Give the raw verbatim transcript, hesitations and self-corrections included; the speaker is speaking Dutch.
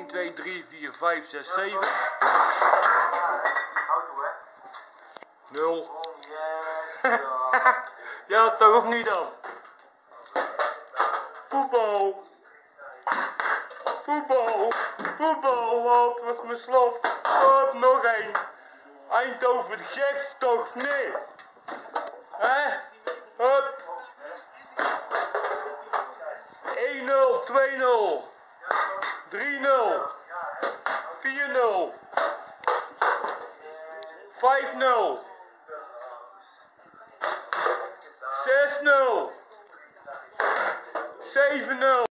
één, twee, drie, vier, vijf, zes, zeven. nul. Ja, toch of niet dan? Voetbal. Voetbal. Voetbal. Wat was mijn slof. Hop, nog één. Eindhoven, het gekst toch, of nee? Hè? Hup. één nul, twee nul. drie nul. vier nul. vijf nul. zes nul. zeven nul.